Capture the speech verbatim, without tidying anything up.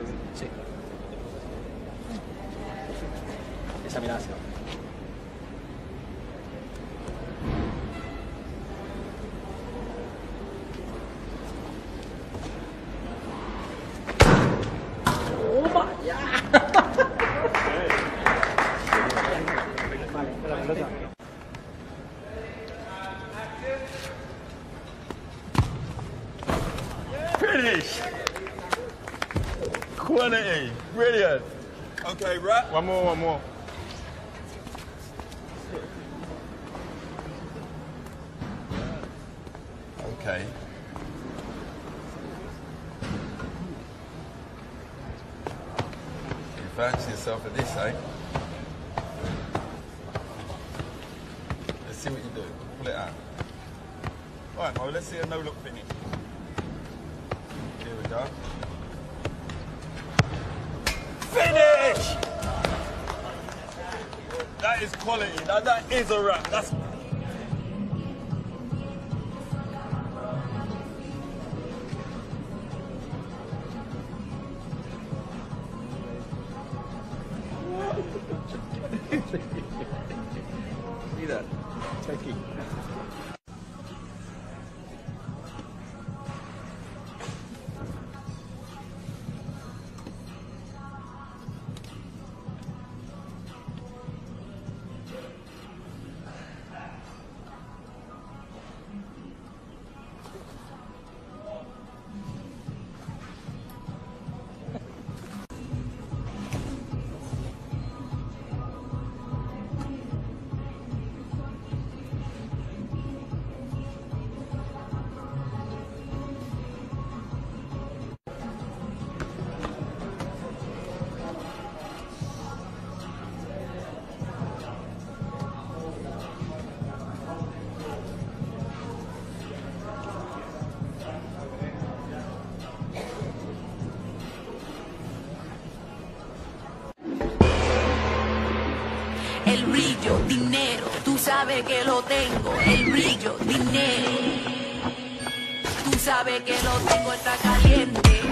Sí. Esa mirada se va. ¡Toma! ¡Ya! Vale, la pelota. Finish! Quality! Brilliant! Okay, right? One more, one more. Okay. You fancy yourself at this, eh? Let's see what you do. Pull it out. Right, Mo, let's see a no-look finish. Here we go. Finish! That is quality. That, that is a wrap. That's... See that? Techie. El brillo, dinero, tú sabes que lo tengo. El brillo, dinero, tú sabes que lo tengo, está caliente.